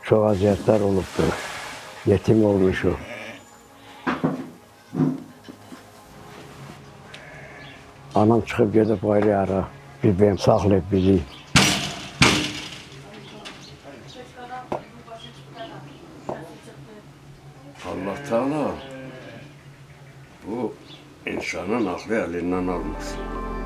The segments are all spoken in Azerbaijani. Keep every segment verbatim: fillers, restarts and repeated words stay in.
Çox əziyyətlər olubdur. Yetim olmuşuq. Anam çıxıb gedib ayrı yara. Bir benim saxlayıb bizi. Allah Teala bu insanın aklı elinden almasın.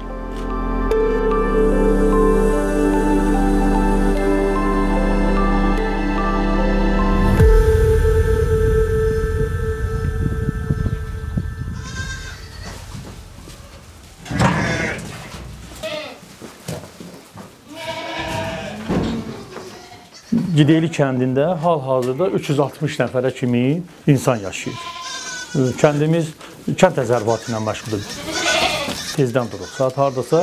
Gideyli kəndində hal-hazırda üç yüz altmış nəfərə kimi insan yaşayır. Kəndimiz kənd təsərrüfatı ilə məşğuldur. Tezdən duruq. Saat hardasa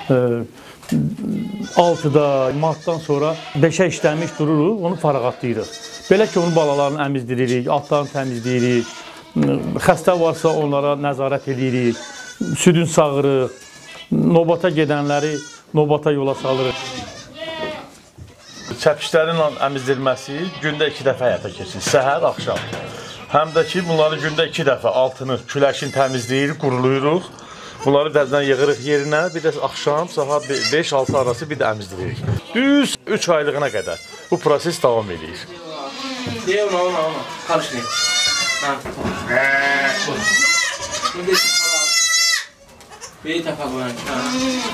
altıda, martdan sonra beşə işləmiş dururuq, onu fərağatlayırıq. Belə ki, onun balalarını əmizdiririk, atlarını təmizləyirik, xəstə varsa onlara nəzarət edirik, südün sağırıq, növbata gedənləri növbata yola salırıq. Çəpişlərin əmizdirilməsi gündə iki dəfə həyata keçirir, səhər, axşam. Həm də ki, bunları gündə iki dəfə altını, küləşini təmizləyirik, quruluyuruq. Bunları dəzdən yığırıq yerinə, bir də axşam saat beş altı arası bir də əmizdiririk. Düz üç aylığına qədər bu proses davam edir. Deyə ona, ona, ona, karışmayın. Bir dəfə qoyun.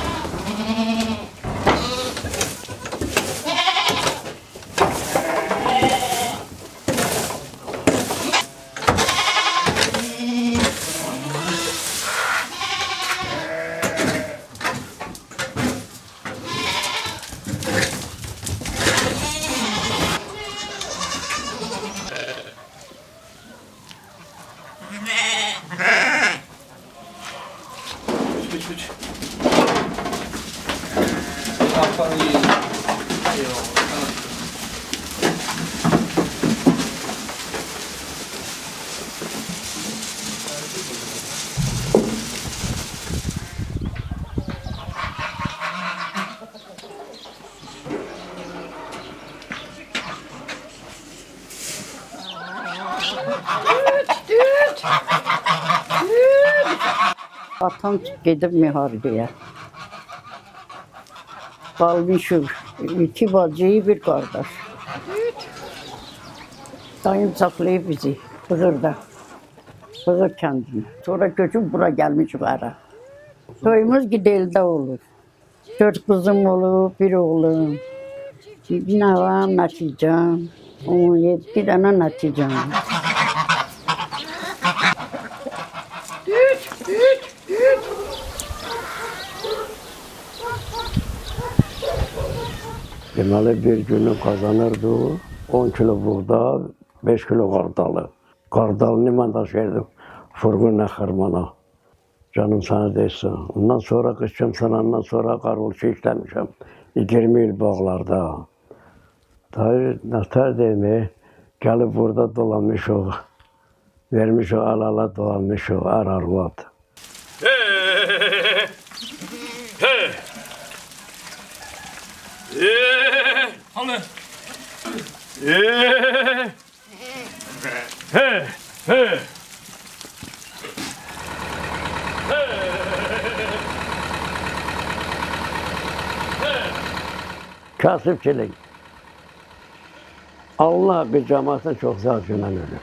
Atam gedib müharibəyə. Qalmışıq iki bacı, bir qardaş. Dayım saxlayıb bizi Bığırda, Bığır kəndinə. Sonra köçüb bura gəlmişik ara. Toyumuz Gideldə olur. Dörd qızım olub, bir oğlum. Bir nəvam, nəticəm. on yeddi dənə nəticəm. Deməli bir günü kazanırdı on kilo buğda, beş kilo qardalı. Qardalını mən daşıyırdım fırğınla xırmana. Canım sana deyilsin. Ondan sonra qışım sanandan sonra qaruluşu işləmişəm. iyirmi il bağlarda. Tabii nətər deyimi, gəlib burada dolanmışıq. Vermişik al-ala dolanmışıq, ər-arvad. Hanı? He he. Kasıbçilik. Allah bir cəmaatın çox zəvcündən ölüb.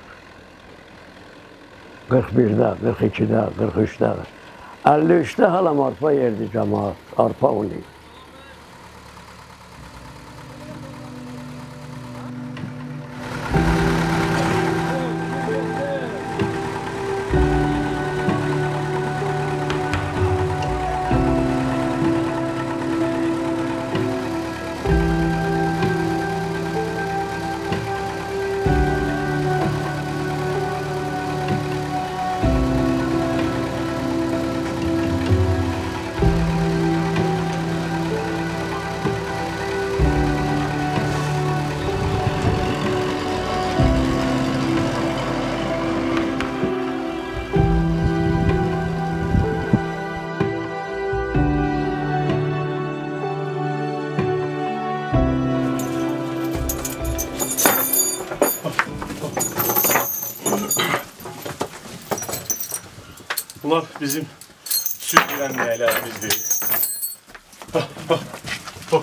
qırx birdə, qırx ikidə, qırx üçdə. əlli üçdə halam arpa yerdi cəmaat, arpa unu. Bunlar bizim süt verən nəylərimizdir. Bax, bax, bax.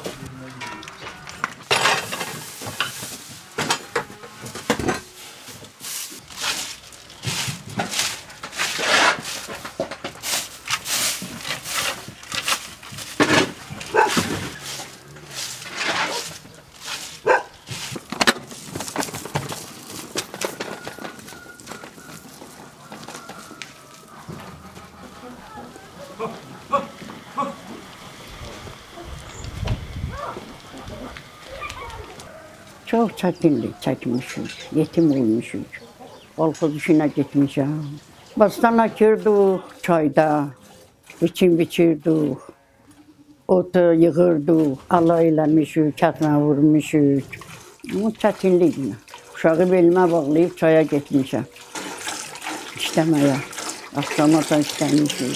Çox çətinlik çəkmişik, yetim olmuşuq. Kolxoz işinə getmişəm. Bastana girdik çayda, biçim biçirdik. Otu yığırdıq, alay eləmişik, kətmə vurmuşuk. Bu çətinliklə. Uşağı belimə bağlayıb çaya getmişəm. İşləməyə. Axşamatan işləmişik.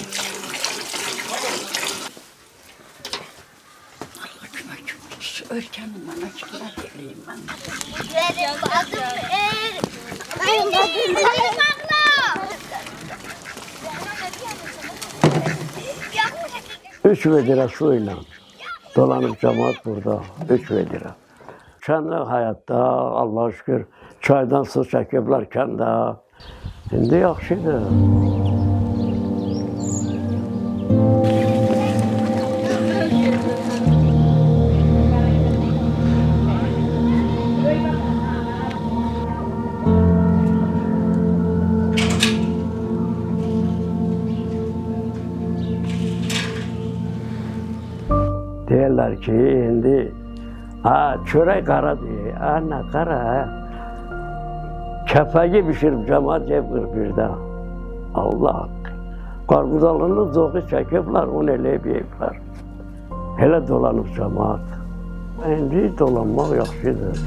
Ölkənin mənə kimə deyiləyim mən. Verim adım er. Benim adım Ağla. Üç vedire suyla dolanıp cemaat burada. Üç vedire. Kendi hayatta Allah'a şükür çaydan su çekibler kendi. Şimdi yaxşıdır. Deyirlər ki, indi ha, çörək qara deyir. Ha, nə qara, hə? Kəpəyi bişirib cəmaat yeb qırx birdə. Allah haqqı. Qarqudalının zoğu çəkiblər, onu eləyib yeyiblər. Elə dolanıb cəmaat. İndi dolanmaq yaxşıdır.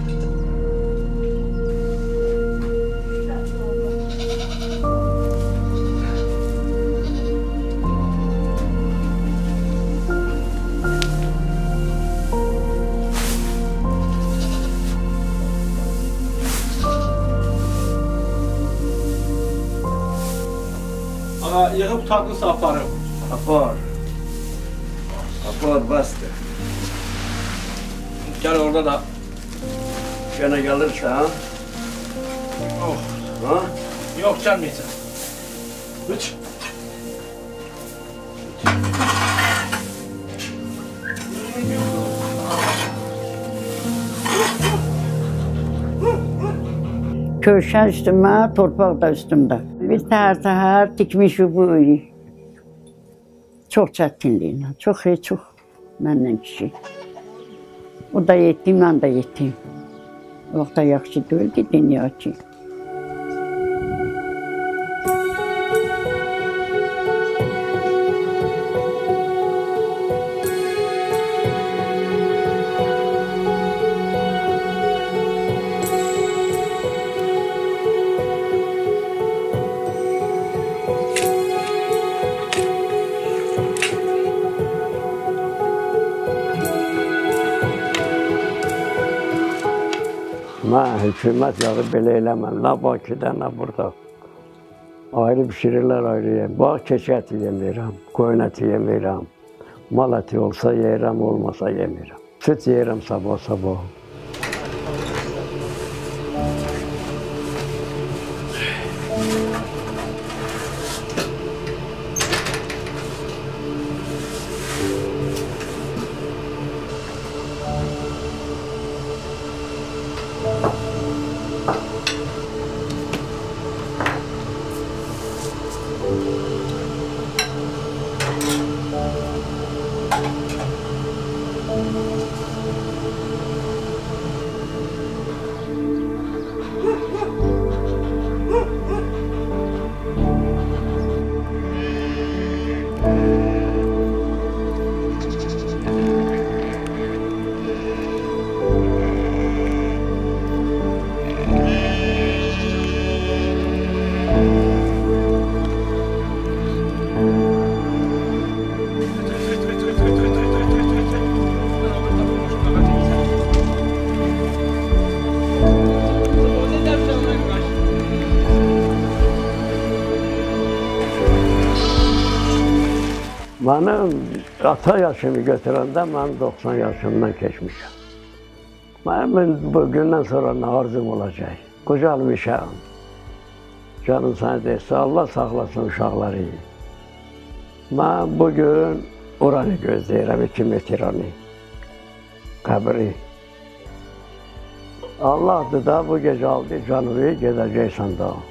Yığıb tutardınsa aparım. Apar. Apar, bastır. Gel orada da. Gene gelirse ha? Oh. Ha? Yok gelmeyecek. Üç. Köşen üstüme, torpaq da üstümdə. Bir təhər-təhər tikmişik bu uyu. Çox çətinliklə, çox heç çox məndən kişi. O da yetdi, mən də yetdim. O vaxtda yaxşı deyil ki, dünya ki. Mən hükümət yağı belə eləməm. Nə Bakıda, nə burada. Ayrı pişirirlər, ayrı yem. Bax, keçi əti yemirəm, qoyun əti yemirəm. Mal əti olsa yeyirəm, olmasa yemirəm. Süt yeyirəm sabah-sabah. Mənim ata yaşımı götürəndə mən doxsan yaşımdan keçmişəm. Mənim bu gündən sonra nə arzum olacaq? Qocalmışam. Canım sənə deyirsə, Allah saxlasın uşaqları. Mən bugün oranı gözləyirəm, iki metrani. Qəbri. Allah'dır da bu gece aldı canımı, gedəcəksən da.